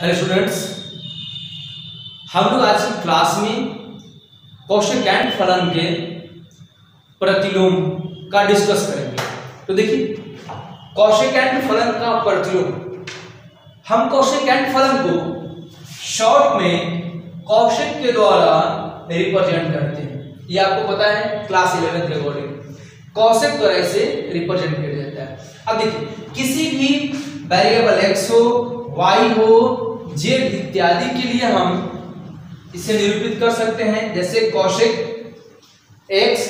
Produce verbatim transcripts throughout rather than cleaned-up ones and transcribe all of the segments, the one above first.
Hello students, हम लोग आज की क्लास में कोशेकेंट फलन के प्रतिलोम का डिस्कस करेंगे। तो देखिए, कोशेकेंट फलन का प्रतिलोम, हम कोशेकेंट फलन को शॉर्ट में कोशेक के द्वारा रिप्रेजेंट करते हैं। ये आपको पता है क्लास इलेवेंथ के अकॉर्डिंग कोशेक द्वारा इसे रिप्रेजेंट किया जाता है। अब देखिए, किसी भी वेरिएबल एक्स हो, वाई हो, जेड इत्यादि के लिए हम इसे निरूपित कर सकते हैं, जैसे cosec x,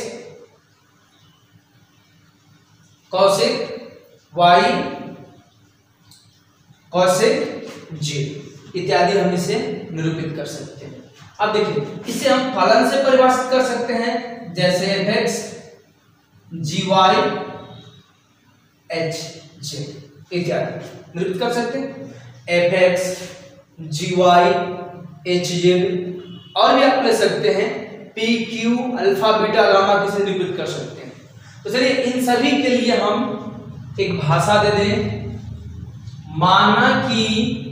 cosec y, cosec z इत्यादि हम इसे निरूपित कर सकते हैं। अब देखिए, इसे हम फलन से परिभाषित कर सकते हैं, जैसे f x g y h z इत्यादि निरूपित कर सकते हैं। F x g y h z और भी आप ले सकते हैं p q alpha beta gamma किसे निरूपित कर सकते हैं। तो चलिए, इन सभी के लिए हम एक भाषा दे दें। माना कि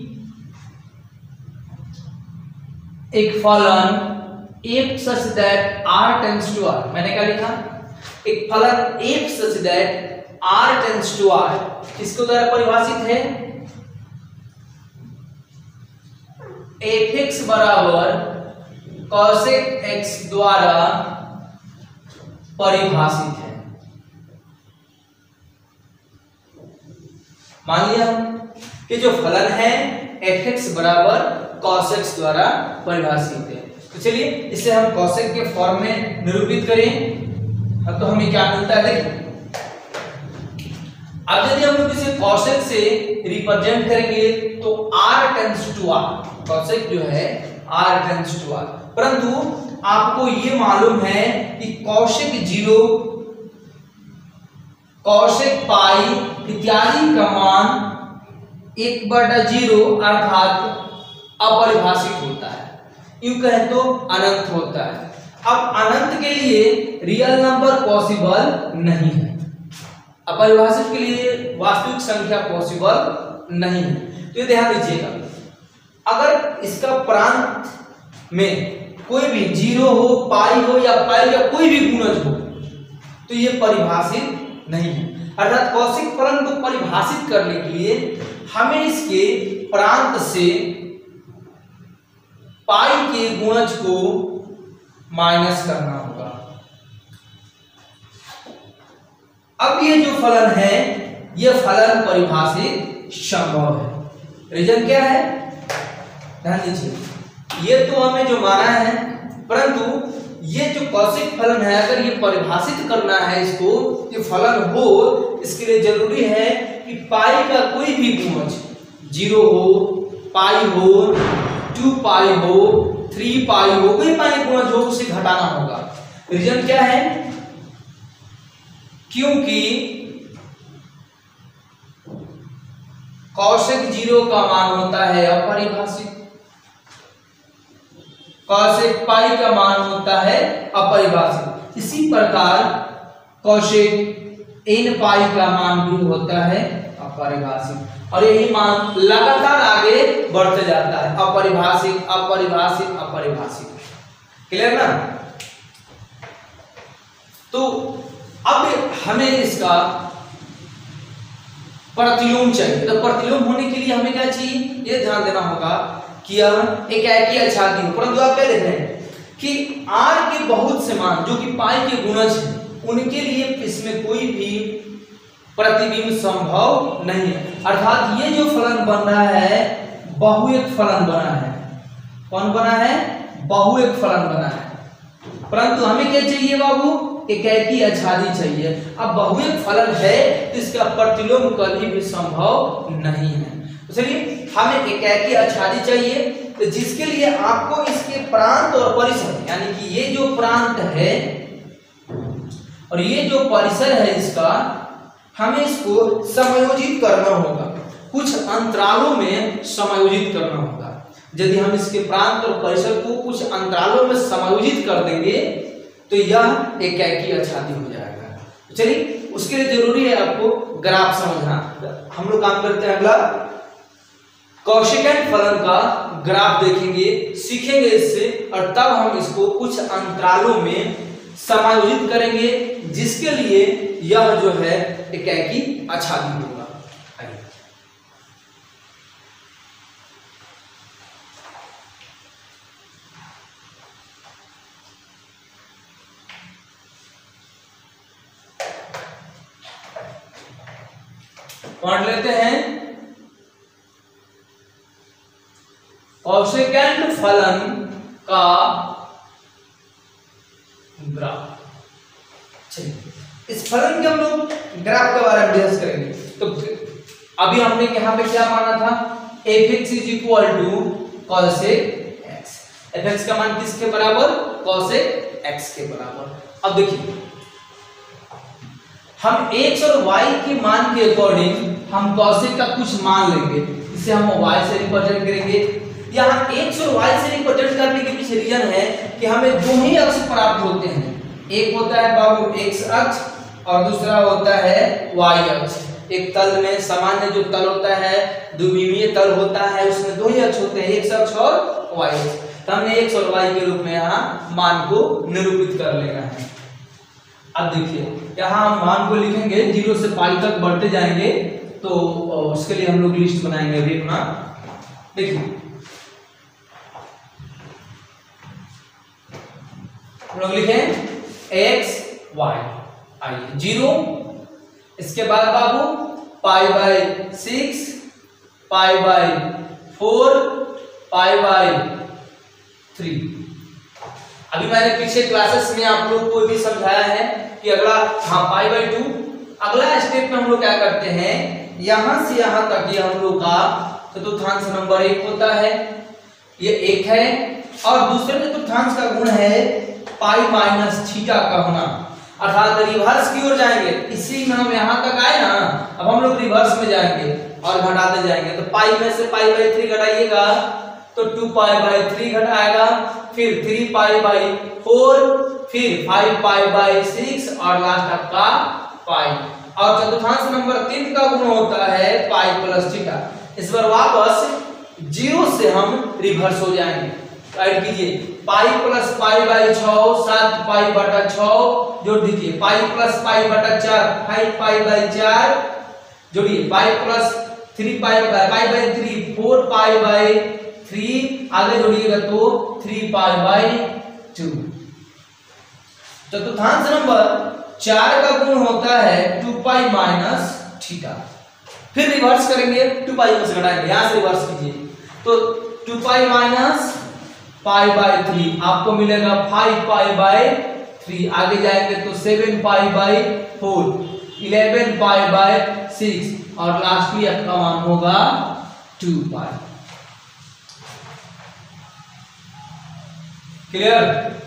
एक फलन f such that r tends to r, मैंने क्या लिखा, एक फलन f such that r tends to r किसके द्वारा परिभाषित है, एफ एक्स बराबर कोसेक एक्स द्वारा परिभाषित है। मान लिया कि जो फलन है एफ एक्स बराबर कोसेक द्वारा परिभाषित है। तो चलिए, इसे हम कोसेक के फॉर्म में निरूपित करें। अब तो हमें क्या मिलता है, देखिए, अब यदि हम लोग इसे कोसेक से रिप्रेजेंट करेंगे तो r tends to r, cosec जो है r टेंड्स टू r, परंतु आपको ये मालूम है कि कोसेक जीरो, कोसेक पाई इत्यादि का मान एक बटा जीरो अर्थात अपरिभाषित होता है, यूं कहें तो अनंत होता है। अब अनंत के लिए रियल नंबर पॉसिबल नहीं है, अपरिभाषित के लिए वास्तविक संख्या पॉसिबल नहीं है। तो ये ध्यान दीजिएगा, अगर इसका प्रांत में कोई भी जीरो हो, पाई हो या पाई या कोई भी गुणज हो तो ये परिभाषित नहीं है। अर्थात कोशिक फलन को परिभाषित करने के लिए हमें इसके प्रांत से पाई के गुणज को माइनस करना होगा। अब ये जो फलन है ये फलन परिभाषित संभव है। रीजन क्या है, ध्यान दीजिए, ये तो हमें जो माना है, परंतु ये जो कोशिक फलन है अगर ये परिभाषित करना है, इसको ये फलन हो, इसके लिए जरूरी है कि पाई का कोई भी गुणज, जीरो हो, पाई हो, टू पाई हो, थ्री पाई हो, कोई पाई गुणज हो उसे घटाना होगा। रीजन क्या है, क्योंकि कोसेक जीरो का मान होता है अपरिभाषित, कोसेक पाई का मान होता है अपरिभाषित। इसी प्रकार कोसेक एन पाई का मान भी होता है अपरिभाषित, और यही मान लगातार आगे बढ़ते जाता है, अपरिभाषित अपरिभाषित अपरिभाषित। क्लियर ना? तो अब हमें इसका प्रतिलोम चाहिए। तो प्रतिलोम होने के लिए हमें क्या चाहिए, ये ध्यान देना होगा कि यह एक एकी अछाती हो, परंतु आप क्या देख रहे हैं कि r के बहुत से मान जो कि पाई के गुणज हैं उनके लिए इसमें कोई भी प्रतिबिंब संभव नहीं है। अर्थात ये जो फलन बन रहा है बहुएक फलन बना है। कौन बना है, बहुएक फलन बना है, परंतु हमें क्या चाहिए बाबू, एकी आच्छादी चाहिए। अब बहुएक फलन है तो इसका प्रतिलोम कभी भी संभव नहीं है। तो चलिए, हमें एकी आच्छादी चाहिए, तो जिसके लिए आपको इसके प्रांत और परिसर, यानी कि ये जो प्रांत है और ये जो परिसर है इसका, हमें इसको समायोजित करना होगा, कुछ अंतरालों में समायोजित करना होगा। यदि हम इसके प्रांत और परिसर को कुछ अंतरालों में समायोजित कर देंगे तो यह एक एकी आच्छादी हो जाएगा। तो चलिए, उसके लिए जरूरी है आपको ग्राफ समझना। हम लोग काम करते हैं अगला, कोशिकेंट फलन का ग्राफ देखेंगे, सीखेंगे इससे, और तब हम इसको कुछ अंतरालों में समायोजित करेंगे, जिसके लिए यह जो है एकाकी आच्छादित होगा। पढ़ लेते हैं कोशिकेंट फलन का ग्राफ। चलिए इस फलन के हम लोग ग्राफ के बारे में डिस्कस करेंगे। तो अभी हमने यहां पे क्या माना था, f x is equal to cosec x. F x का मान किसके बराबर, कॉसेक एक्स के बराबर। अब देखिए हम x और y के मान के अकॉर्डिंग हम कॉसेक का कुछ मान लेंगे, इसे हम y से रिप्रेजेंट करेंगे। यहाँ x और y से रिप्रेजेंट करने के पीछे रीजन है कि हमें दो ही अक्ष प्राप्त होते हैं, एक होता है बाबू x अक्ष और दूसरा होता है y अक्ष। एक तल में सामान्य जो तल होता है, द्विविमीय तल होता है, उसमें दो ही अक्ष होते हैं, x अक्ष और y अक्ष। तो हमने x और y के रूप में यहाँ मान को निरूपित कर लेना है। अब देखिए यहाँ हम मान को लिखेंगे, जीरो से पाई तक बढ़ते जाएंगे, तो उसके लिए हम लोग लिस्ट बनाएंगे अभी अपना। देखिए हम लोग लिखें x y, आइए जीरो, इसके बाद बाबू pi by six, pi by four, pi by three. अभी मैंने पीछे क्लासेस में आप लोग को भी समझाया है कि अगला हाँ पाई बाय टू। अगला स्टेप में हम लोग क्या करते हैं, यहां से यहां तक ये हम लोग का चतुर्थांश नंबर एक होता है, ये एक है, और दूसरे चतुर्थांश का गुण है पाई माइनस थीटा का होना, अर्थात रिवर्स की ओर जाएंगे। इसी में हम यहां तक आए ना, अब हम लोग रिवर्स में जाएंगे और घटाते जाएंगे। तो पाई में से पाई बाय थ्री घटाइएगा तो टू पाई बाय थ्री घटाएगा, फिर थ्री पाई बाय फोर, फिर फाइव पाई बाय सिक्स और लास्ट आपका पाई। और चतुर्थांश नंबर तीन का गुण होता है पाई प्लस थीटा। इस बार वापस जीरो से हम रिवर्स हो जाएंगे। ऐड कीजिए पाई प्लस पाई बाय छह, सात पाई बटा छह, जोड़ दीजिए पाई प्लस पाई बटा चार, फाइव पाई बाय चार, जोड़िए pi plus three pi pi by three, four pi by three, आगे जोड़िएगा तो थ्री पाई बाय टू। चतुर्थांश नंबर चार का गुण होता है टू पाई माइनस थीटा। फिर रिवर्स करेंगे, टू पाई में से घटाएंगे, यहां से रिवर्स कीजिए तो two pi minus pi by three, आपको मिलेगा फाइव पाई बाय थ्री। आगे जाएंगे तो seven pi by four, eleven pi by six, और लास्ट में आपका मान होगा टू पाई। क्लियर?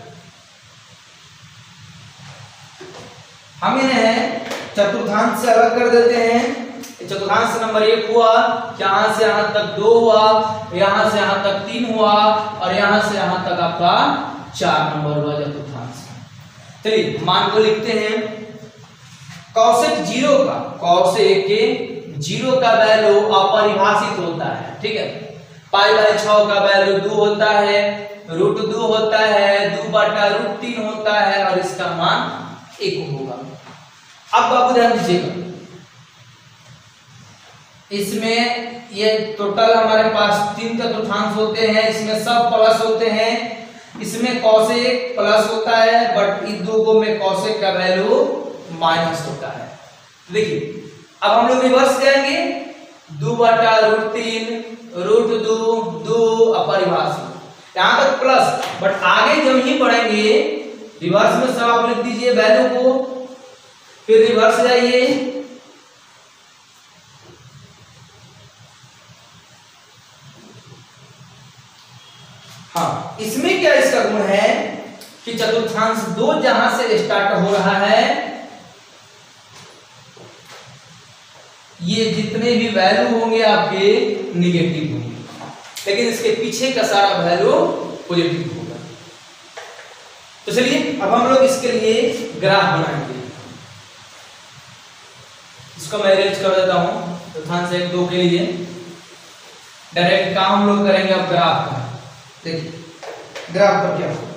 हम इन्हें चतुर्थांश से अलग कर देते हैं। चतुर्थांश नंबर एक हुआ, यहां से यहां तक दो हुआ, यहां से यहां तक तीन हुआ, और यहां से यहां तक आपका चार नंबर हुआ चतुर्थांश। चलिए मान को लिखते हैं। कॉसेक जीरो का, कॉसेक के जीरो का वैल्यू अपरिभाषित होता है, ठीक है। पाई बाय छह का वैल्यू दो होता है, रूट दो होता है, दो बटा रूट तीन होता है, और इसका मान एक होगा। अब बाबू ध्यान दीजिएगा, इसमें ये टोटल हमारे पास तीन चतुर्थांश होते हैं, इसमें सब प्लस होते हैं, इसमें कॉसेक प्लस होता है, बट इन दो में कॉसेक का वैल्यू माइनस होता है। देखिए अब हम लोग रिवर्स जाएंगे, दो बटा रूट तीन, रूट दो, दो अपरिभाषित, यहां तक प्लस, बट आगे जब ही बढ़ेंगे रिवर्स में सब आप लिख दीजिए वैल्यू को, फिर रिवर्स जाइए, हाँ इसमें क्या इसका गुण है कि चतुर्थांश दो जहां से स्टार्ट हो रहा है, ये जितने भी वैल्यू होंगे आपके निगेटिव होंगे, लेकिन इसके पीछे का सारा वैल्यू पॉजिटिव होगा। तो चलिए अब हम लोग इसके लिए ग्राफ बनाएंगे। इसको मैं अरेंज कर देता हूं चतुर्थांश एक दो के लिए। डायरेक्ट काम हम लोग करेंगे अब ग्राफ का। देखिए ग्राफ पर क्या होगा,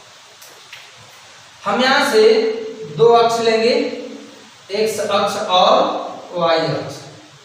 हम यहां से दो अक्ष लेंगे, एक्स अक्ष और वाई अक्ष।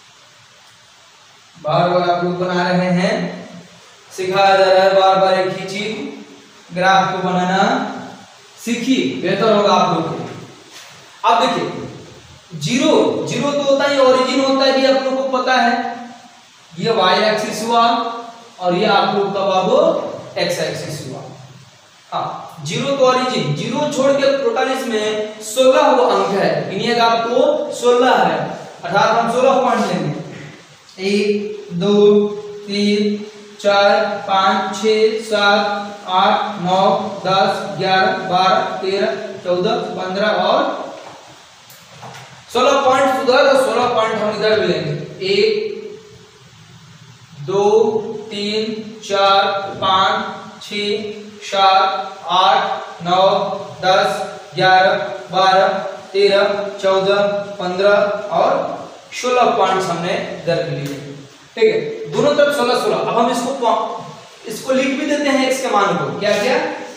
बार बार आप लोग बना रहे हैं, सिखाया जा रहा है बार बार एक ही चीज, ग्राफ को बनाना सीखिए, बेहतर होगा आप लोग के लिए। अब देखिए जीरो जीरो तो होता है, ओरिजिन होता है, ये आप लोग को पता है। ये वाई एक्सिस हुआ और ये आप लोग का बाबू एक्स एक्सिस हुआ। हाँ, जीरो तो ओरिजिन, जीरो छोड़ के टोटल इसमें सोलह वो अंक है, गिनिएगा आपको सोलह है, अर्थात हम सोलह पॉइंट लेंगे। एक दो तीन चार पाँच छः सात आठ नौ दस ग्यारह बारह तेरह चौदह पंद्रह और सोलह पॉइंट उधर और सोलह पॉइंट हम इधर भी लेंगे। एक दो तीन चार पाँच छ सात आठ नौ दस ग्यारह बारह तेरह चौदह पंद्रह और सोलह पॉइंट हमने इधर भी लिए। ठीक है, दोनों तरफ सोलह सोलह। अब हम इसको इसको लिख भी देते हैं एक्स के मान को, क्या क्या,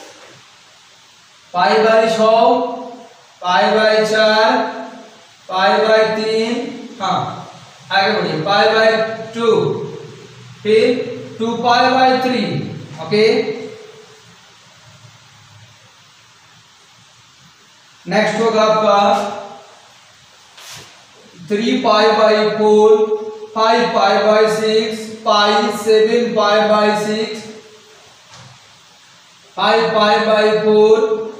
पाई बाई छ, पाई बाई चार, पाई बाई तीन, हाँ आगे बढ़िए, पाई बाई टू, फिर two pi by three, okay. Next होगा आपका three pi by four, five pi by six, pi seven pi by six, five pi by four,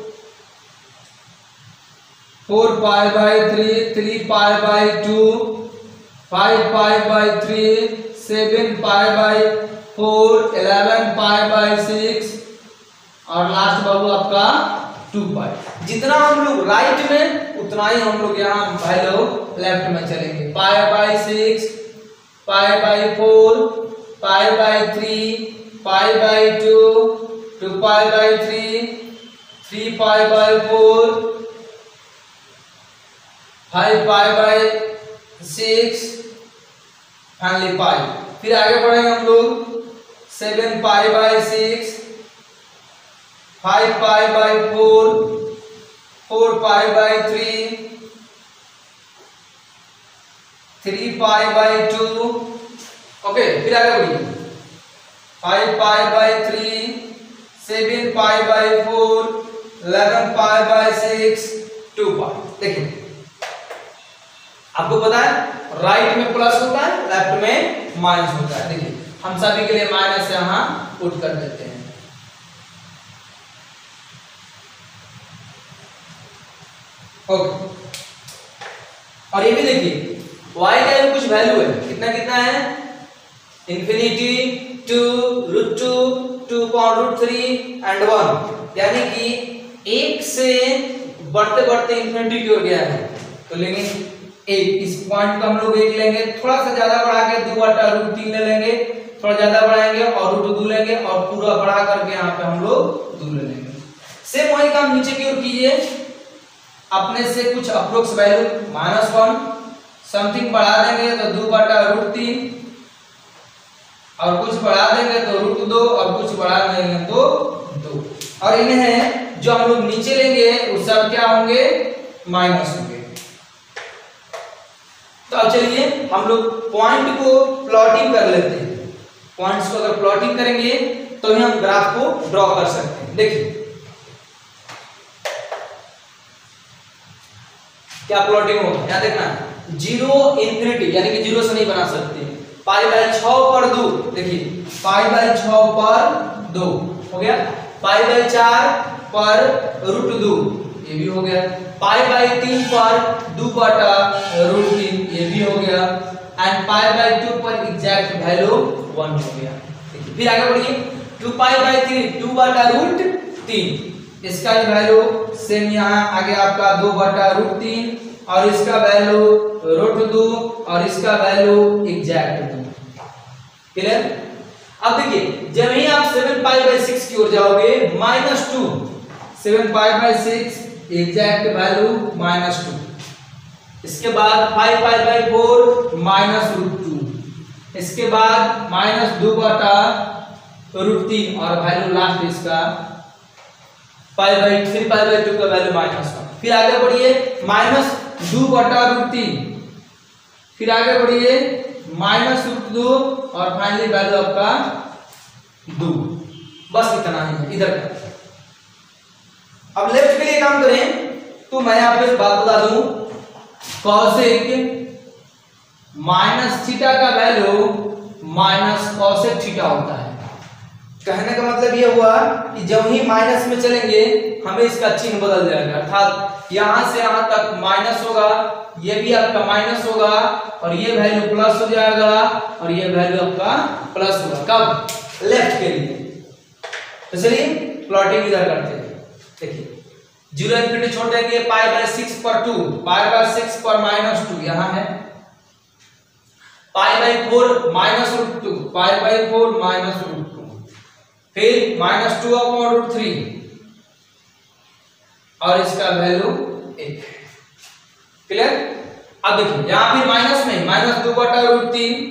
four pi by three, three pi by two, five pi by three, seven pi by four, eleven pi by six और last बाबू आपका two पाई। जितना हम लोग right में उतना ही हम लोग यहाँ वैल्यू लेफ्ट में चलेंगे। Pi by six, pi by four, pi by three, pi by two, two pi by three, three pi by four, five pi by six, finally pi. फिर आगे बढ़ेंगे हम लोग, seven pi by six, five pi by four, four pi by three, three pi by two, okay. फिर आगे बढ़िए, five pi by three, seven pi by four, eleven pi by six, two pi. देखिए आपको पता है right में plus होता है, लेफ्ट में माइनस होता है। देखिए हम सभी के लिए माइनस यहां पुट कर देते हैं। ओके, और ये भी देखिए y का भी कुछ वैल्यू है, कितना कितना है, infinity, two, root two, two point root three and one, यानी कि एक से बढ़ते बढ़ते इंफिनिटी की ओर गया है। तो लेंगे एक, इस पॉइंट को हम लोग एक लेंगे, थोड़ा सा ज्यादा बढ़ा के दो बटा रूट तीन ले लेंगे, थोड़ा ज्यादा बढ़ाएंगे और रूट दो लेंगे और पूरा बढ़ा करके यहाँ पे हम लोग दो ले लेंगे। सेम वही काम नीचे की ओर कीजिए, अपने से कुछ approx value minus one, something बढ़ा देंगे तो दो बटा रूट तीन, और कुछ बढ़ा देंगे तो रूट दो, और कुछ बढ़ा देंगे तो दो। और इन्हें जो हम लोग नीचे लेंगे वो सब क्या होंगे, माइनस होंगे। तो अब चलिए हम लोग पॉइंट को प्लॉटिंग कर लेते हैं। पॉइंट्स को अगर प्लॉटिंग करेंगे तो ही हम ग्राफ को ड्रॉ कर सकते हैं। देखिए क्या प्लॉटिंग होगा, क्या देखना है, जीरो इन्फिनिटी, यानी कि जीरो से नहीं बना सकते, पाई बाई छ पर दो, देखिए पाई बाई छ पर दो हो गया, पाई बाई चार पर रूट दो, ये भी हो गया, पाई बाई तीन पर दो बटा रूट तीन, ये भी हो गया, एंड पाई बाई टू पर एग्जैक्ट वैल्यू वन हो गया। फिर आगे बढ़िए, two pi by three, two बटा रूट तीन, इसका वैल्यू सेम यहाँ आगे आपका दो बटा रूट तीन, और इसका वैल्यू रूट दो, और इसका वैल्यू एग्जैक्ट दो। क्लियर? अब देखिए जब ही आप सेवन पाई बाई सिक्स की ओर जाओगे, minus two, seven pi by six exact value minus two, इसके बाद five pi by four minus root two, इसके बाद माइनस दो बटा रूट तीन और वैल्यू लास्ट इसका pi by three pi by two का वैल्यू माइनस वन। फिर आगे बढ़िए माइनस दो बटा रूट तीन, फिर आगे बढ़िए माइनस रूट दो और फाइनली वैल्यू आपका दो। बस इतना ही है इधर का। अब लेफ्ट के लिए काम करें तो मैं आपको एक बात बता दूं, कॉसेक माइनस थीटा का वैल्यू माइनस कॉसेक थीटा होता है। कहने का मतलब यह हुआ कि जब ही माइनस में चलेंगे हमें इसका चिन्ह बदल जाएगा, अर्थात यहां से यहां तक माइनस होगा, ये भी आपका माइनस होगा और ये वैल्यू प्लस हो जाएगा और ये वैल्यू आपका प्लस होगा। कब? लेफ्ट के लिए। तो चलिए प्लॉटिंग इधर करते हैं। देखिए जीरो इनफिनिटी छोड़ देंगे, पाई बाय सिक्स पर टू, पाई बाय सिक्स पर माइनस टू यहां है, pi by four minus root two, pi by four minus root two, फिर minus two upon root three और इसका वैल्यू एक। क्लियर? अब देखिए यहां फिर माइनस में माइनस दो बटा रूट तीन,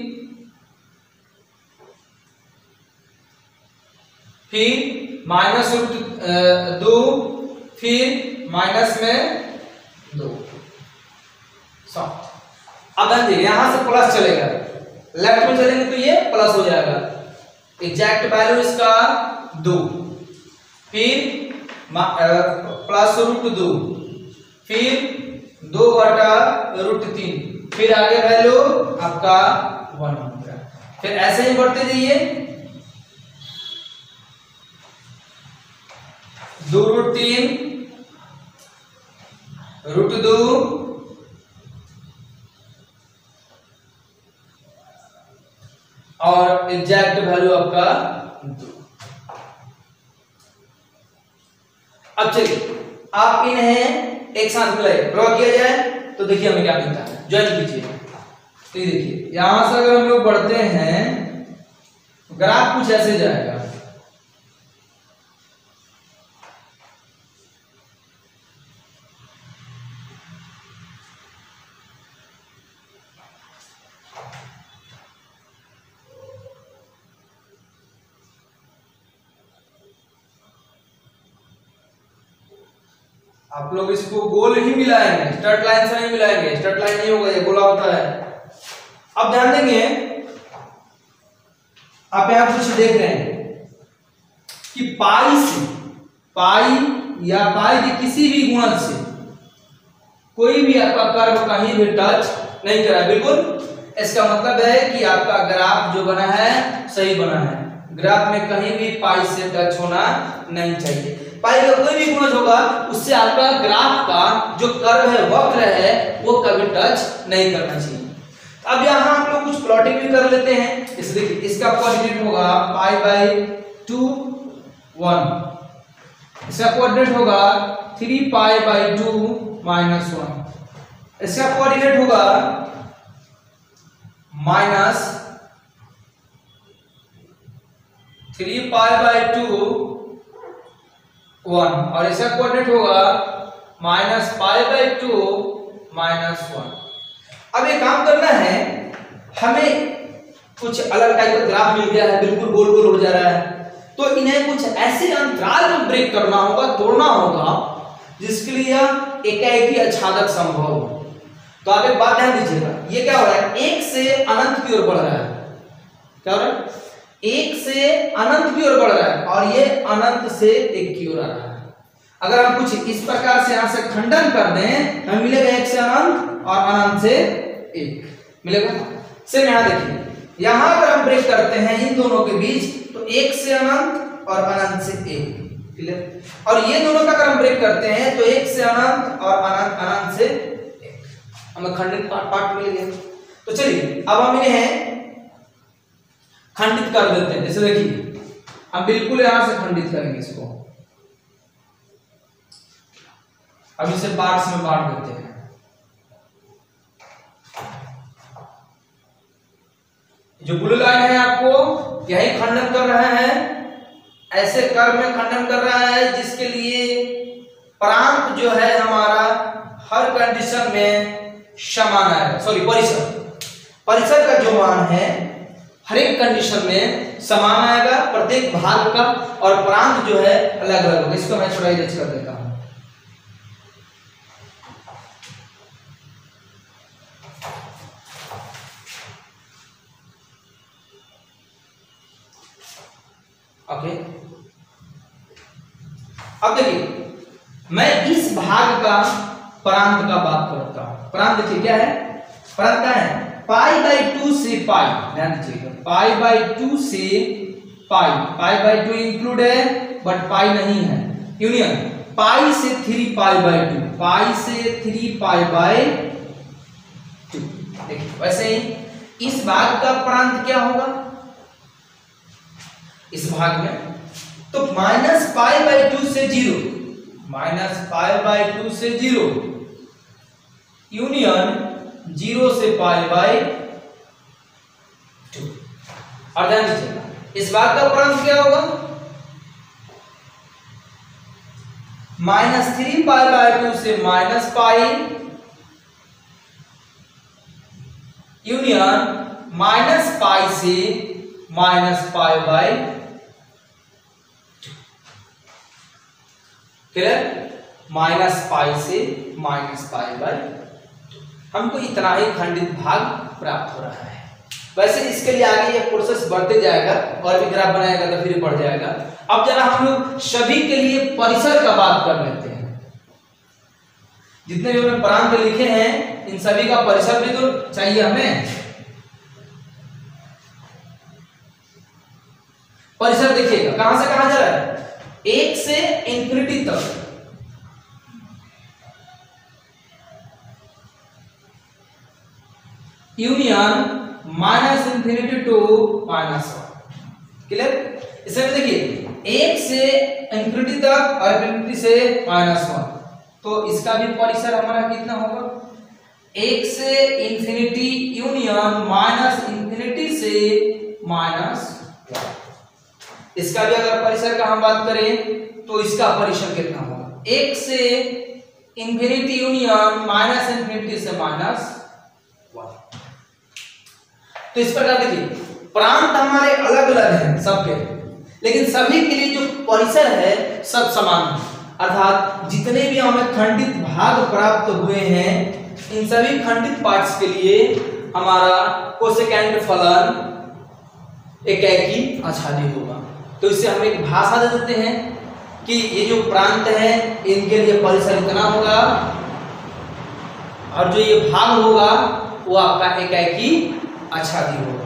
फिर माइनस रूट दो, फिर माइनस में दो, सात। अब देखिए यहां से प्लस चलेगा, लेफ्ट में चलेंगे तो ये प्लस हो जाएगा, एग्जैक्ट वैल्यू इसका दो, फिर प्लस रूट दो, फिर दो बटा रूट तीन, फिर आगे वैल्यू आपका वन होगा। फिर ऐसे ही बढ़ते जाइए, दो रूट तीन, रूट दो, और एग्जैक्ट वैल्यू आपका दो। अब चलिए आप इन्हें एक साथ मिलाइए, ड्रॉ किया जाए तो देखिए हमें क्या मिलता है। ज्वाइन कीजिए। तो ये देखिए यहां से अगर हम लोग बढ़ते हैं ग्राफ कुछ ऐसे जाएगा, आप लोग इसको गोल ही मिलाएंगे, स्ट्रेट लाइन से नहीं मिलाएंगे, स्ट्रेट लाइन नहीं होगा, ये गोला होता है। अब ध्यान देंगे, आप यहां कुछ देख रहे हैं कि पाई से, पाई या पाई के किसी भी गुणज से कोई भी आपका कर्व कहीं भी टच नहीं करा। बिल्कुल इसका मतलब है कि आपका ग्राफ जो बना है सही बना है, ग्राफ में कहीं भी पाई से टच होना नहीं चाहिए। पाई का कोई भी गुणज होगा उससे आपका ग्राफ का जो कर्व है, वक्र है, वो कभी टच नहीं करना चाहिए। अब यहाँ हम लोग कुछ प्लॉटिंग भी कर लेते हैं। इस देखिए इसका कोऑर्डिनेट होगा पाई बाय टू वन, इसका कोऑर्डिनेट होगा three pi by two minus one, इसका कोऑर्डिनेट होगा minus three pi by two one और इसका कोऑर्डिनेट होगा minus pi by two minus one. अब ये काम करना है, हमें कुछ अलग टाइप का ग्राफ मिल गया है, बिल्कुल गोल गोल हो जा रहा है, तो इन्हें कुछ ऐसे अंतराल में ब्रेक करना होगा, तोड़ना होगा, जिसके लिए एकाएकी आच्छादक संभव हो। तो आप एक बात ध्यान दीजिएगा, ये क्या हो रहा है, एक से अनंत की ओर बढ़ रहा है। क्या हो रहा है? एक से अनंत की ओर बढ़ रहा है और ये अनंत से एक की ओर आ रहा है। अगर हम कुछ इस प्रकार से यहां से खंडन कर दें, हमें मिलेगा एक से अनंत और अनंत से एक मिलेगा। सिर्फ यहां देखिए, यहां अगर हम ब्रेक करते हैं इन दोनों के बीच, तो एक से अनंत और अनंत से एक, क्लियर। और ये दोनों का अगर हम ब्रेक करते हैं तो एक से अनंत और अनंत अनंत से एक, हमें खंडित पार्ट पार्ट मिल गया। तो चलिए अब हम इन्हें खंडित कर देते हैं। जैसे देखिए हम बिल्कुल यहां से खंडित करेंगे इसको, अब इसे पार्ट्स में बांट देते हैं। जो ब्लू लाइन है आपको यही खंडन कर रहे हैं, ऐसे कर्व में खंडन कर रहा है जिसके लिए प्रांत जो है हमारा हर कंडीशन में समान आएगा। सॉरी परिसर, परिसर का जो मान है हर एक कंडीशन में समान आएगा प्रत्येक भाग का, और प्रांत जो है अलग अलग होगा। इसको मैं थोड़ा इरेज कर देता हूं। ओके, अब देखिए मैं इस भाग का प्रांत का बात करता हूं। प्रांत देखिए क्या है, प्रांत क्या है, पाई बाई टू से पाई, ध्यान दीजिएगा, पाई बाई टू से pi, pi by two include है बट पाई नहीं है, यूनियन पाई से three pi by two, pi से थ्री पाई बाई टू। देखिए वैसे ही इस भाग का प्रांत क्या होगा, इस भाग में तो माइनस पाई बाई टू से zero, minus pi by two से जीरो, यूनियन जीरो से पाई बाई टू। और ध्यान दीजिएगा इस भाग का प्रांत क्या होगा, minus three pi by two से minus pi, union minus pi से minus pi by clear, minus pi से माइनस पाई बाई, हमको इतना ही खंडित भाग प्राप्त हो रहा है। वैसे इसके लिए आगे ये प्रोसेस बढ़ते जाएगा और भी ग्राफ बनाएगा तो फिर बढ़ जाएगा। अब जरा हम लोग सभी के लिए परिसर का बात कर लेते हैं। जितने भी हमने प्रांत लिखे हैं इन सभी का परिसर भी तो चाहिए हमें। परिसर देखिएगा कहां से कहां जा रहा है, एक से इंफिनिटी तक, union minus infinity to minus one. Clear, इसमें देखिए एक से इंफिनिटी तक और इंफिनिटी से माइनस वन, तो इसका भी परिसर हमारा कितना होगा, एक से इंफिनिटी यूनियन माइनस इंफिनिटी से माइनस वन। इसका भी अगर परिसर का हम बात करें तो इसका परिसर कितना होगा, एक से इंफिनिटी यूनियन माइनस इंफिनिटी से माइनस वन। तो इस प्रकार देखिए प्रांत हमारे अलग अलग हैं सबके, लेकिन सभी के लिए जो परिसर है सब समान है। अर्थात जितने भी हमें खंडित भाग प्राप्त हुए हैं इन सभी खंडित पार्ट्स के लिए हमारा कोसेकेंट फलन एकाकी आच्छादी होगा। तो इससे हम एक भाषा दे देते हैं कि ये जो प्रांत है इनके लिए परिसर इतना होगा और जो ये भाग होगा वो आपका एकाकी आच्छादी होगा।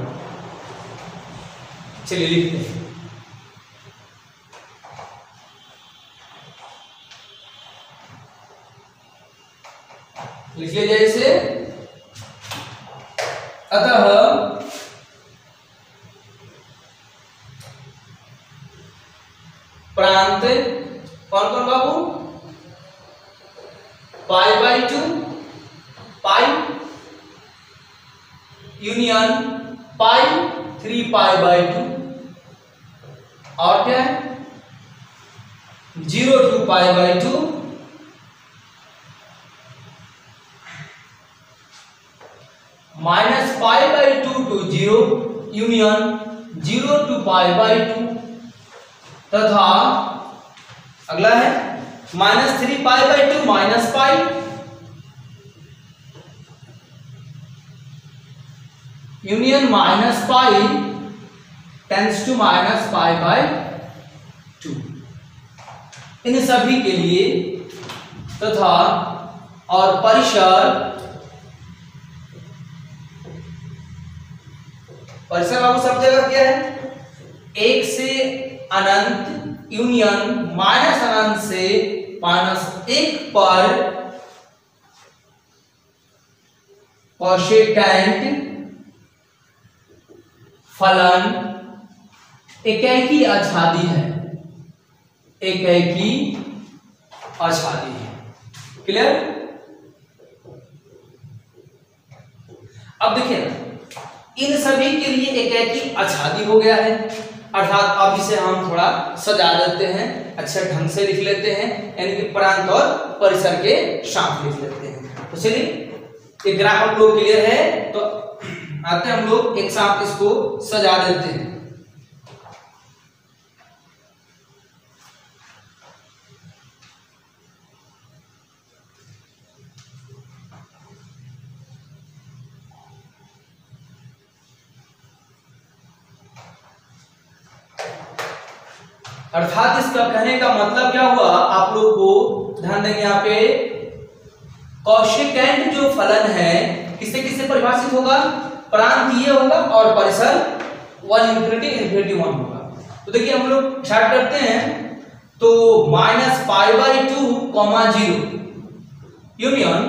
चलिए लिखते हैं, लिखिए जैसे अतः प्रांत कौन कौन बाबू, pi by two pi union pi three pi by two, और क्या है zero to pi by two, minus pi by two to zero union zero to pi by two, तथा अगला है minus three pi by two minus pi, union minus pi tends to minus pi by two. इन सभी के लिए तथा और परिसर, परिसर बाबू सब जगह क्या है, एक से अनंत यूनियन माइनस अनंत से माइनस एक पर कोसेकेंट फलन एकाकी आच्छादी है, एकाकी आच्छादी है। क्लियर, अब देखिए ना इन सभी के लिए एकाकी आच्छादी हो गया है, अर्थात अब इसे हम थोड़ा सजा देते हैं, अच्छे ढंग से लिख लेते हैं, यानी कि प्रांत और परिसर के साथ लिख लेते हैं। तो चलिए ये ग्राफ आप लोग क्लियर है तो आते हैं हम लोग एक साथ इसको सजा देते हैं। अर्थात इसका कहने का मतलब क्या हुआ, आप लोग को ध्यान देंगे यहाँ पे कॉशेकैंट जो फलन है किससे किससे परिभाषित होगा, प्रांतीय होगा और परिसर वन इंफिनिटी इंफिनिटी वन होगा। तो देखिए हम लोग स्टार्ट करते हैं, तो minus pi by two comma zero union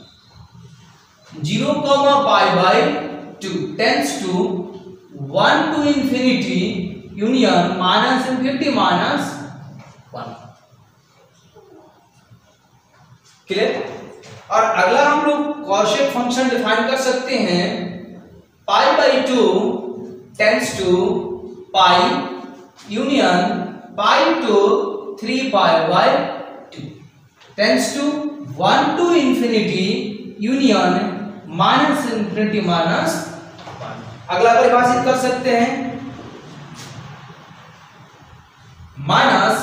zero comma pi by two tends to one to infinity union minus infinity minus one. Clear. और अगला हम लोग कॉशेक फंक्शन डिफाइन कर सकते हैं, pi by two tends to pi union pi to three pi by two tends to one to infinity union minus infinity minus one. अगला परिभाषित कर सकते हैं minus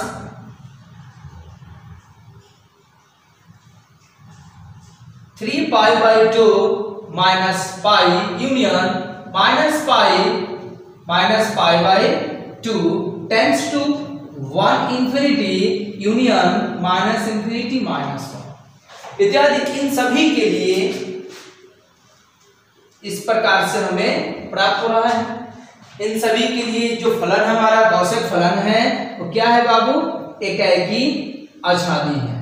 three pi by two minus pi union minus pi minus pi by two tends to one infinity union minus infinity minus one इत्यादि। इन सभी के लिए इस प्रकार से हमें प्राप्त हो रहा है। इन सभी के लिए जो फलन हमारा कॉशेक फलन है वो क्या है बाबू, एकाएकी आच्छादी है।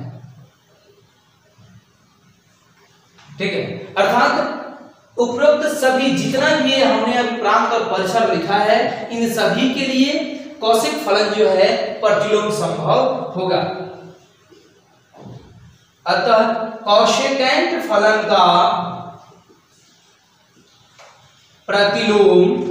ठीक है। अर्थात उपरोक्त सभी जितना भी हमने अब प्रांत और परिसर लिखा है इन सभी के लिए कॉशेक फलन जो है प्रतिलोम संभव होगा। अतः कॉशेकैंट फलन का प्रतिलोम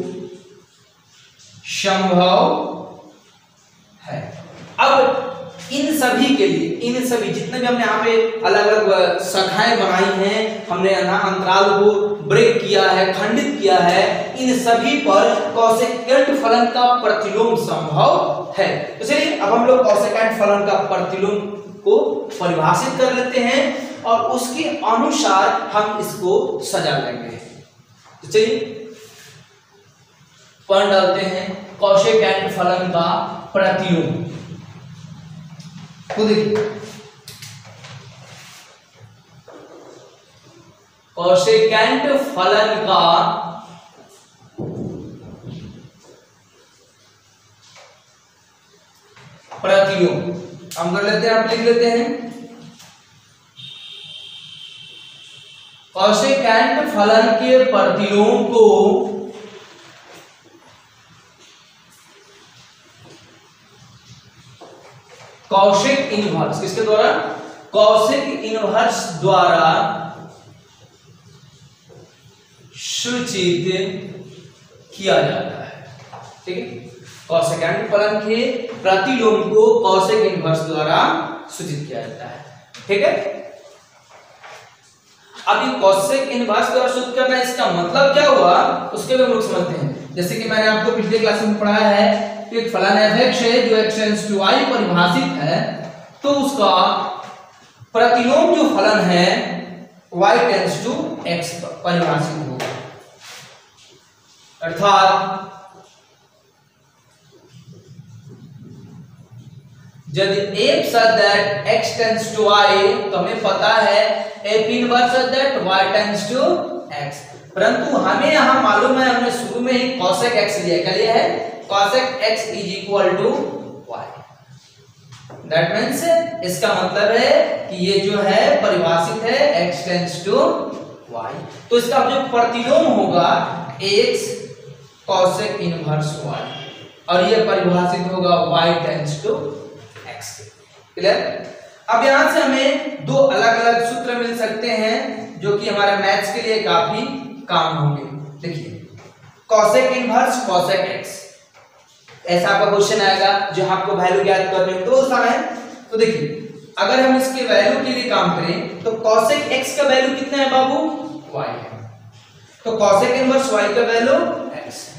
संभव है। अब इन सभी के लिए इन सभी जितने भी हमने यहाँ पे अलग अलग शाखाएं बनाई हैं, हमने यहाँ अंतराल को ब्रेक किया है, खंडित किया है, इन सभी पर कॉशेकैंट फलन का प्रतिलोम संभव है। तो चलिए अब हम लोग कॉशेकैंट फलन का प्रतिलोम को परिभाषित कर लेते हैं और उसके अनुसार हम इसको सजा लेंगे। तो चलिए पढ़ डालते हैं कॉशेकैंट फलन का प्रतिलोम। तो देखिए कॉशेकैंट फलन का प्रतिलोम हम कर लेते हैं, आप लिख लेते हैं कॉशेकैंट फलन के प्रतिलोम को कॉशेक इनवर्स किसके द्वारा, कॉशेक इनवर्स द्वारा सूचित किया जाता है। ठीक है। कॉशेकैंट फलन के प्रतिलोम को कॉशेक इनवर्स द्वारा सूचित किया जाता है। ठीक है। अब ये कॉशेक इनवर्स द्वारा सूचित करना इसका मतलब क्या हुआ उसके भी हम लोग समझते हैं। जैसे कि मैंने आपको पिछले क्लास में पढ़ाया है कि एक फलन f(x) है जो x टेंड्स टू y परिभाषित है, तो उसका प्रतिलोम जो फलन है y टेंड्स टू x परिभाषित होगा। अर्थात यदि f such that x tends to y, तो हमें पता है f inverse such that y tends to x, परंतु हमें यहाँ मालूम है हमने शुरू में ही cosec x लिया, क्या लिया है cosec x is equal to y। That means इसका मतलब है कि ये जो है परिभाषित है x tends to y, तो इसका जो प्रतिलोम होगा x cosec inverse y और ये परिभाषित होगा y tends to x। Clear. अब यहां से हमें दो अलग अलग सूत्र मिल सकते हैं जो कि हमारे मैथ्स के लिए काफी काम होंगे। देखिए cosec इनवर्स cosec x, ऐसा आपका क्वेश्चन आएगा जो आपको वैल्यू ज्ञात करने में दो स्थान है। तो देखिए अगर हम इसके वैल्यू के लिए काम करें तो cosec x का वैल्यू कितना है बाबू, y है, तो कॉसेक इनवर्स y का वैल्यू x है।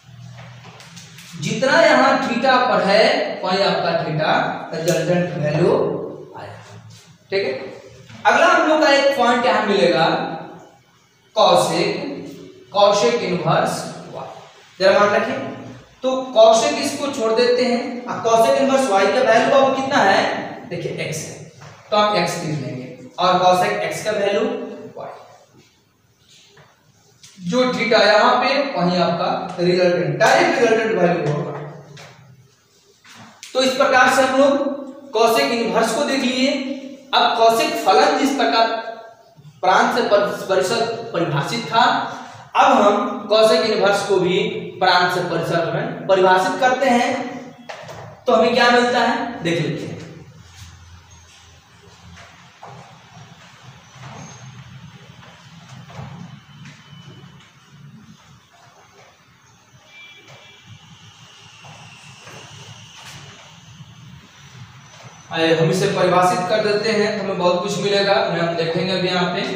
जितना यहाँ थीटा पर है वही आपका थीटा रिजल्टेंट वैल्यू आया। ठीक है, अगला हम लोग का एक पॉइंट यहाँ मिलेगा कॉसेक कॉसेक इनवर्स y। जरा मान रखिए, तो कॉसेक इसको छोड़ देते हैं और कॉसेक इनवर्स y का वैल्यू अब कितना है, देखिए x है, तो आप x लिख लेंगे और कॉसेक x का वैल्यू y। जो थीटा यहाँ पे वही आपका रिजल्टेंट डायरेक्ट रिजल्टेंट वैल्यू होगा। तो इस प्रकार से हम लोग कॉसेक इनवर्स को देख लिए। अब कॉसेक फलन जिस प्रकार प्रांत से परिसर परिभाषित था, अब हम कॉसेक इनवर्स को भी प्रांत से परिसर में परिभाषित करते हैं, तो हमें क्या मिलता है देख लेते हैं। आइए हम इसे परिभाषित कर देते हैं, तो हमें बहुत कुछ मिलेगा, उन्हें हम देखेंगे अभी यहाँ पे।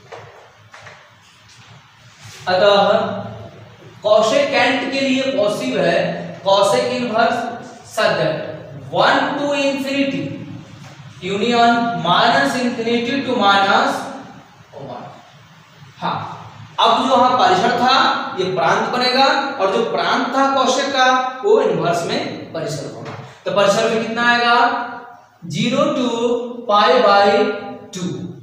अतः कॉसेकेंट के लिए पॉसिबल है कॉसेक इनवर्स सदैव one to infinity union minus infinity to minus one. हाँ, अब जो यहाँ परिसर था ये प्रांत बनेगा और जो प्रांत था कॉसेक का वो इनवर्स में परिसर होगा। तो परिसर में कितना आएगा, zero to pi by two,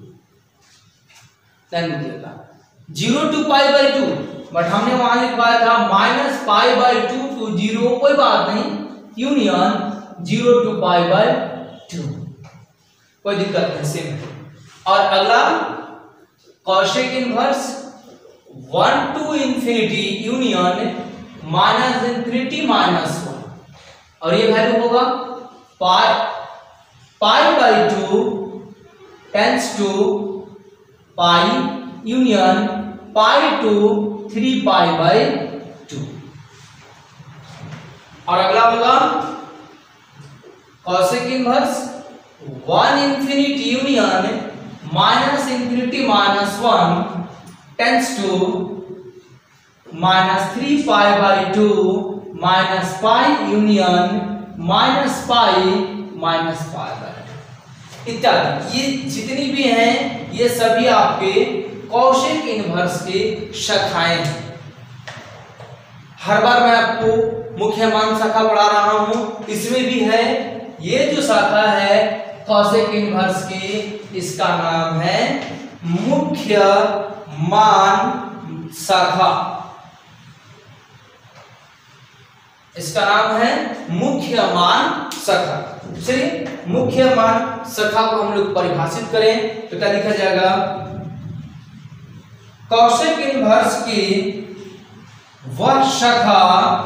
zero to pi by two, but हमने वहां लिखवाया था minus pi by two to zero, कोई बात नहीं, union zero to pi by two, कोई दिक्कत नहीं, सेम। और अगला cosec inverse one to infinity union minus infinity minus one, और ये वैल्यू होगा pi pi by two tends to pi union pi to three pi by two. और अगला होगा cosec inverse one infinity union minus infinity minus one tends to minus three pi by two minus pi union minus pi minus pi by इत्यादि। ये जितनी भी हैं ये सभी आपके कॉसेक इनवर्स के शाखाएं हैं। हर बार मैं आपको मुख्य मान शाखा पढ़ा रहा हूं, इसमें भी है ये जो शाखा है कॉसेक इनवर्स की, इसका नाम है मुख्य मान शाखा। इसका नाम है मुख्य मान शाखा। चलिए मुख्य मान शाखा को हम लोग परिभाषित करें तो क्या लिखा जाएगा, कॉसेक इनवर्स की वह शाखा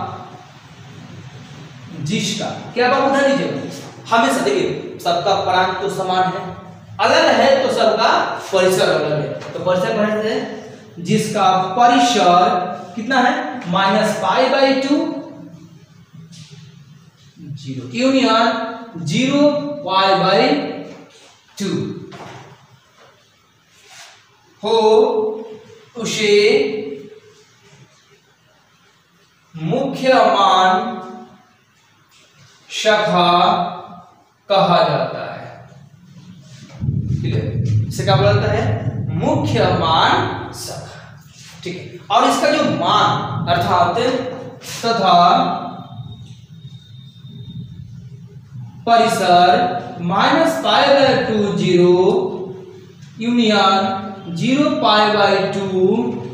जिसका, क्या बात उधर लीजिए, हमेशा देखिए सबका प्रांत तो समान है, अलग है तो सबका परिसर अलग है। तो परिसर पढ़ते हैं जिसका परिसर कितना है, minus pi by two zero union zero pi by two हो, उसे मुख्य मान शाखा कहा जाता है। ठीक है, इसे क्या बोला जाता है, मुख्य मान शाखा। ठीक है, और इसका जो मान अर्थात तथा परिसर minus pi by two zero union zero pi by two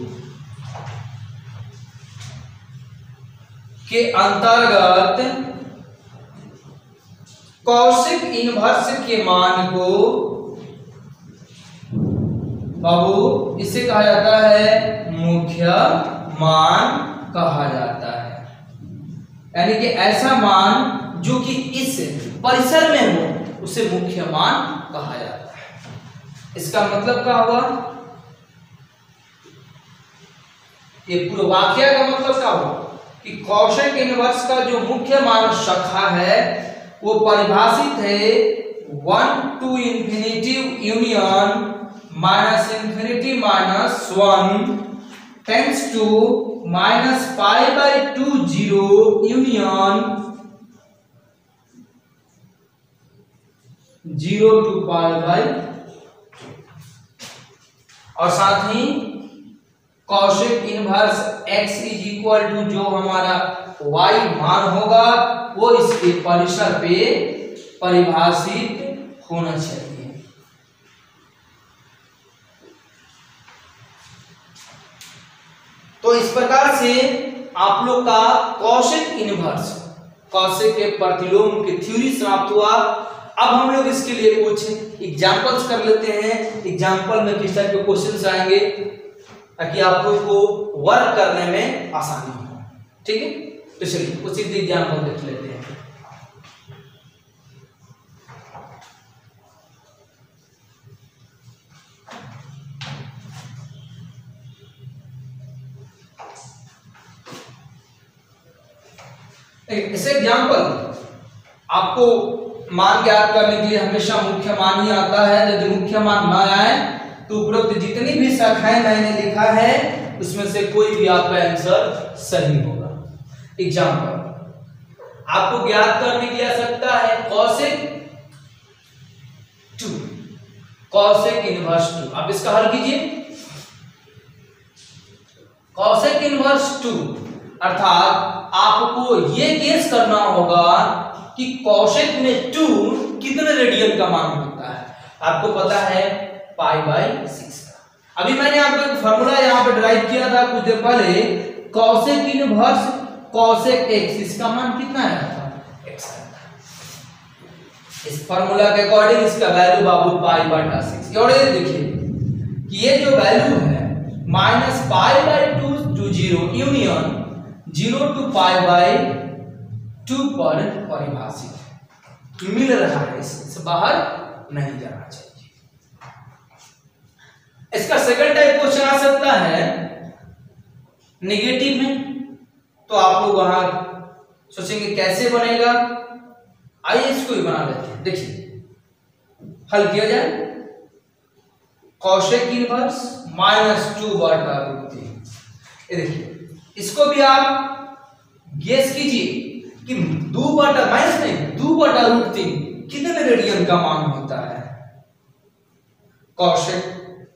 के अंतर्गत कॉसेक इनवर्स के मान को बाबू इसे कहा जाता है मुख्य मान कहा जाता है। यानी कि ऐसा मान जो कि इस परिसर में हो उसे मुख्य मान कहा जाता है। इसका मतलब क्या हुआ, ये पूरा वाक्य का मतलब क्या हुआ कि कॉसेक इनवर्स का जो मुख्य मान शाखा है वो परिभाषित है one to infinity union minus infinity minus one tends to minus pi by two zero union zero to pi by, और साथ ही cosec inverse x is equal to जो हमारा y मान होगा वो इसके परिसर पे परिभाषित होना चाहिए। तो इस प्रकार से आप लोग का कॉशेक इनवर्स, कॉशेक के प्रतिलोम की थ्योरी समाप्त हुआ। अब हम लोग इसके लिए कुछ एग्जांपल्स कर लेते हैं। एग्जांपल में किस टाइप के क्वेश्चंस आएंगे ताकि आप लोग को वर्क करने में आसानी हो। ठीक है, तो चलिए कुछ एग्जांपल देख लेते हैं। ऐसे एग्जांपल आपको मान ज्ञात करने के लिए हमेशा मुख्य मान ही आता है। यदि मुख्य मान ना आए तो उपरोक्त जितनी भी शाखाएं मैंने लिखा है उसमें से कोई भी आपका आंसर सही होगा। एग्जांपल आपको ज्ञात करने के लिए आ सकता है cosec two, cosec inverse two. आप इसका हल कीजिए। कॉसेक इनवर्स टू अर्थात आपको ये गेस करना होगा कि कॉशेक में टू कितने रेडियन का मान होता है। आपको पता है पाई बाई सिक्स का। अभी मैंने आपको एक फार्मूला यहाँ पे ड्राइव किया था कुछ देर पहले, कॉशेक इनवर्स कॉशेक एक्स, इसका मान कितना आया था एक्स। इस फार्मूला के अकॉर्डिंग इसका वैल्यू बाबू पाई बटा सिक्स। और ये देखिए कि ये जो वैल्यू है minus pi by two to zero union zero to pi by two पर परिभाषित मिल रहा है, इससे बाहर नहीं जाना चाहिए। इसका सेकंड टाइप क्वेश्चन आ सकता है नेगेटिव में, तो आप लोग वहां सोचेंगे कैसे बनेगा। आइए इसको भी बना लेते हैं। देखिए हल किया जाए। कॉशेक इनवर्स माइनस टू बटा रूट तीन। ये देखिए इसको भी आप गेस कीजिए कि दो बटा माइनस नहीं दो बटा रूट तीन कितने रेडियन का मान होता है। Cosec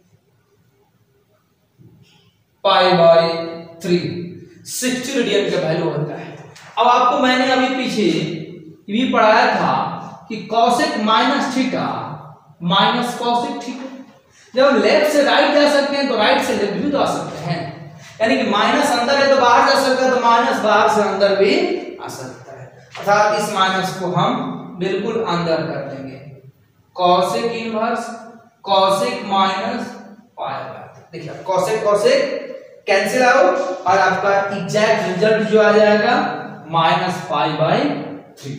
pi by three sixty radian का वैल्यू होता है। अब आपको मैंने अभी पीछे भी पढ़ाया था कि cosec minus theta minus cosec theta. जब हम लेफ्ट से राइट जा सकते हैं तो राइट से लेफ्ट भी तो आ सकते हैं, यानी कि माइनस अंदर है तो बाहर जा सकता है, तो माइनस बाहर से अंदर भी आ सकता है। अर्थात इस माइनस को हम बिल्कुल अंदर कर देंगे। Cosec inverse cosec minus pi by, देखिए कॉसेक कॉसेक कैंसिल आउट और आपका एग्जैक्ट रिजल्ट जो आ जाएगा minus pi by three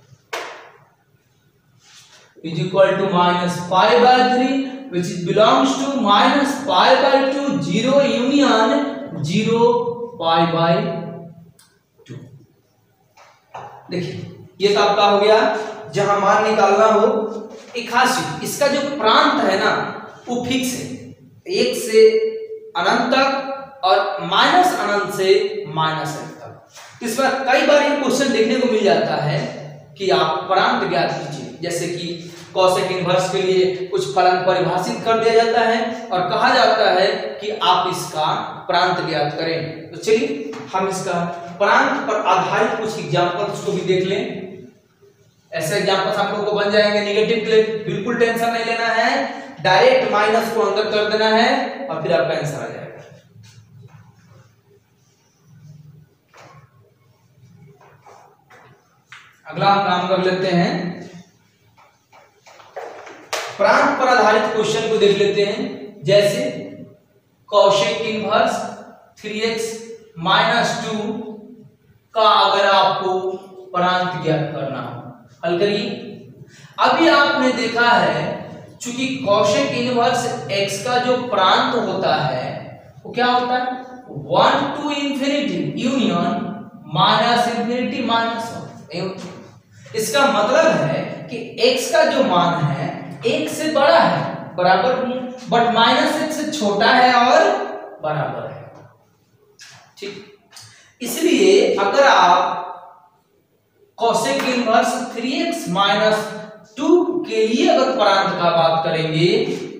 is equal to minus pi by three which belongs to minus pi by two zero union zero pi by two। देखिए ये तो आपका हो गया जहां मान निकालना हो। एक खास चीज, इसका जो प्रांत है ना वो फिक्स है, एक से अनंत तक और माइनस अनंत से माइनस एक तक। इस बार कई बार ये क्वेश्चन देखने को मिल जाता है कि आप प्रांत ज्ञात कीजिए, जैसे कि कॉसेक इनवर्स के लिए कुछ फलन परिभाषित कर दिया जाता है और कहा जाता है कि आप इसका प्रांत ज्ञात करें। तो चलिए हम इसका प्रांत पर आधारित कुछ एग्जांपल्स को भी देख लें। ऐसे एग्जांपल्स आप लोगों को बन जाएंगे। नेगेटिव के लिए बिल्कुल टेंशन नहीं लेना है, डायरेक्ट माइनस को अंदर कर देना है और फिर आपका आंसर आ जाएगा। अगला हम काम कर लेते हैं, प्रांत पर आधारित क्वेश्चन को देख लेते हैं। जैसे cosec inverse three x minus two का अगर आपको प्रांत ज्ञात करना हो, हल करिए। अभी आपने देखा है चूंकि कॉशेक इनवर्स x का जो प्रांत होता है वो क्या होता है one to infinity union minus infinity minus one. इसका मतलब है कि x का जो मान है एक से बड़ा है बराबर भी है, बट माइनस एक से छोटा है और बराबर है। ठीक, इसलिए अगर आप cosec inverse three x minus two के लिए अगर प्रांत का बात करेंगे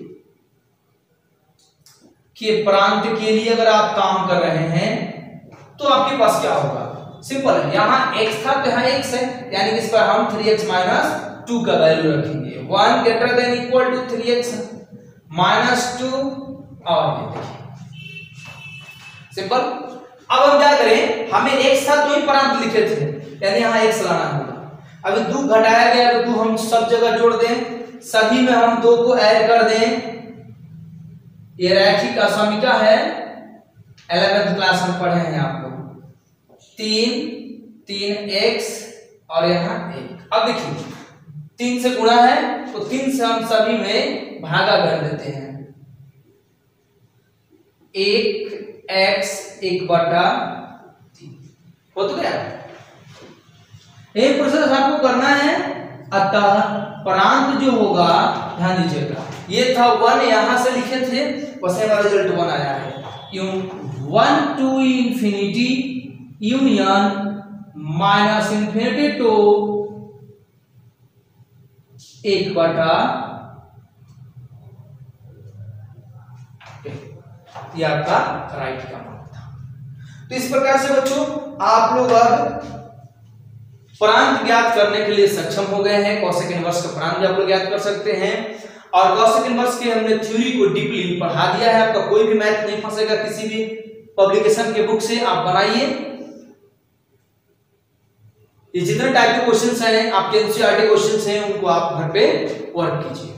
कि प्रांत के लिए अगर आप काम कर रहे हैं तो आपके पास क्या होगा, सिंपल है, यहां x था तो यहां x है, यानी कि इस पर हम थ्री एक्स माइनस टू का वैल्यू रखेंगे, one greater than equal to three x minus two, और ये देखिए सिंपल। अब हम क्या करें, हमें x था तो ही प्रांत लिखे थे, यानी यहां x लाना होगा। अभी दो घटाया गया तो दो हम सब जगह जोड़ दें, सभी में हम दो को ऐड कर दें, ये रैखिक असमिका है, इलेवेंथ क्लास में पढ़े हैं आप लोग, तीन तीन एक्स और यहाँ एक। अब देखिए तीन से गुणा है तो तीन से हम सभी में भागा कर देते हैं, एक एक्स एक बटा तीन हो तो गया। एक प्रोसेस आपको करना है, अतः प्रांत जो होगा ध्यान दीजिएगा, ये था वन, यहां से लिखे थे वैसे हमारा रिजल्ट वन आया है, यूं one to infinity union minus infinity to एक बटा, ये आपका राइट का मान था। तो इस प्रकार से बच्चों आप लोग अब प्रांत ज्ञात करने के लिए सक्षम हो गए हैं, कोसेक इनवर्स का प्रांत भी आप लोग ज्ञात कर सकते हैं, और कोसेक इनवर्स की हमने थ्योरी को डीपली पढ़ा दिया है, आपका कोई भी मैथ नहीं फंसेगा, किसी भी पब्लिकेशन के बुक से आप बनाइए, ये जितने टाइप के क्वेश्चंस हैं आपके एनसीईआरटी क्वेश्चंस हैं उनको आप घर पे वर्क कीजिए।